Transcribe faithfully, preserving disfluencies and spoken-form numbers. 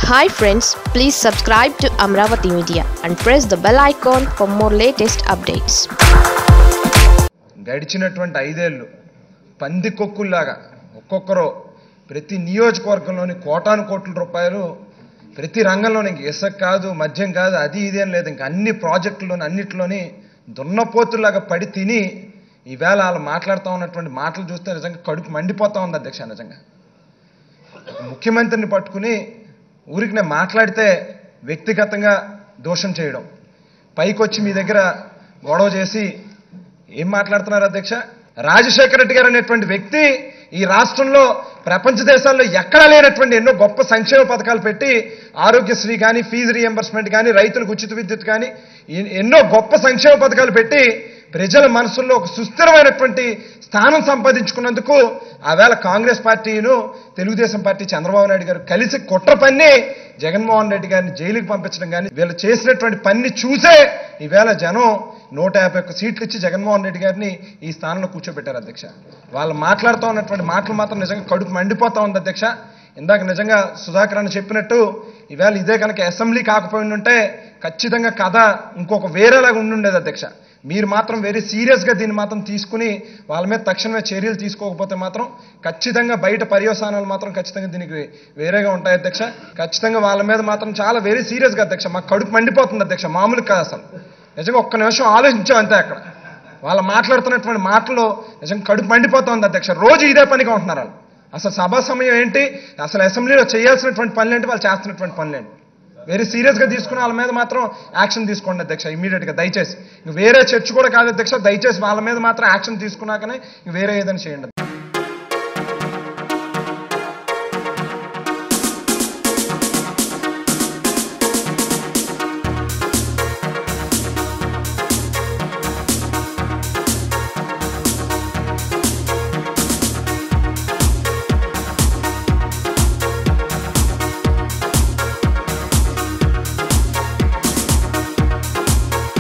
Hi friends, please subscribe to Amravati Media and press the bell icon for more latest updates. గడిచినటువంటి ఐదేళ్లు పంది కొక్కుల్లాగా ఒక్కొక్కరు ప్రతి నియోజకవర్గంలోని కోటాను కోట్ల రూపాయలు ప్రతి రంగంలోని ఇసుక కాదు మద్యం కాదు అది ఇది అని లేదు ఇంకా అన్ని ప్రాజెక్టుల్లోని అన్నిటిలోని దున్నపోతుల్లాగా పడి తిని ఈవేళ వాళ్ళు మాట్లాడుతూ ఉన్నటువంటి మాటలు చూస్తే నిజంగా కడుపు మండిపోతూ ఉంది అధ్యక్ష. నిజంగా ముఖ్యమంత్రిని పట్టుకుని ఊరికి నేను మాట్లాడితే వ్యక్తిగతంగా దోషం చేయడం, పైకొచ్చి మీ దగ్గర గొడవ చేసి ఏం మాట్లాడుతున్నారు అధ్యక్ష? రాజశేఖర రెడ్డి గారు అనేటువంటి వ్యక్తి ఈ రాష్ట్రంలో ప్రపంచ దేశాల్లో ఎక్కడా లేనటువంటి ఎన్నో గొప్ప సంక్షేమ పథకాలు పెట్టి ఆరోగ్యశ్రీ కానీ, ఫీజు రీఎంబర్స్మెంట్ కానీ, రైతులకు ఉచిత విద్యుత్ కానీ ఎన్నో గొప్ప సంక్షేమ పథకాలు పెట్టి ప్రజల మనసుల్లో ఒక సుస్థిరమైనటువంటి స్థానం సంపాదించుకున్నందుకు ఆవేళ కాంగ్రెస్ పార్టీను తెలుగుదేశం పార్టీ చంద్రబాబు నాయుడు గారు కలిసి కుట్ర పన్ని జగన్మోహన్ రెడ్డి గారిని జైలుకి పంపించడం కానీ వీళ్ళు చేసినటువంటి పని చూసే ఈవేళ జనం నూట యాభై ఒక్క సీట్లు ఇచ్చి జగన్మోహన్ రెడ్డి గారిని ఈ స్థానంలో కూర్చోబెట్టారు అధ్యక్ష. వాళ్ళు మాట్లాడుతూ ఉన్నటువంటి మాటలు మాత్రం నిజంగా కడుపు మండిపోతా ఉంది అధ్యక్ష. ఇందాక నిజంగా సుధాకర్ అని చెప్పినట్టు ఈవేళ ఇదే కనుక అసెంబ్లీ కాకపోయి ఉంటే ఖచ్చితంగా కథ ఇంకొక వేరేలాగా ఉండుండేది అధ్యక్ష. మీరు మాత్రం వెరీ సీరియస్గా దీన్ని మాత్రం తీసుకుని వాళ్ళ మీద తక్షణమే చర్యలు తీసుకోకపోతే మాత్రం ఖచ్చితంగా బయట పర్యవసానాలు మాత్రం ఖచ్చితంగా దీనికి వేరేగా ఉంటాయి అధ్యక్ష. ఖచ్చితంగా వాళ్ళ మీద మాత్రం చాలా వెరీ సీరియస్గా అధ్యక్ష. మాకు కడుపు మండిపోతుంది అధ్యక్ష, మామూలు కాదు అసలు. నిజంగా ఒక్క నిమిషం ఆలోచించాం అంతే. అక్కడ వాళ్ళు మాట్లాడుతున్నటువంటి మాటలు నిజంగా కడుపు మండిపోతుంది అధ్యక్ష. రోజు ఇదే పనిగా ఉంటున్నారు వాళ్ళు. అసలు సభా సమయం ఏంటి, అసలు అసెంబ్లీలో చేయాల్సినటువంటి పనులు ఏంటి, వాళ్ళు చేస్తున్నటువంటి పనులు ఏంటి, వెరీ సీరియస్గా తీసుకుని వాళ్ళ మీద మాత్రం యాక్షన్ తీసుకోండి అధ్యక్ష ఇమీడియట్గా దయచేసి. ఇంక వేరే చర్చ కూడా కాదు అధ్యక్ష, దయచేసి వాళ్ళ మీద మాత్రం యాక్షన్ తీసుకున్నాకనే వేరే ఏదైనా చేయండి.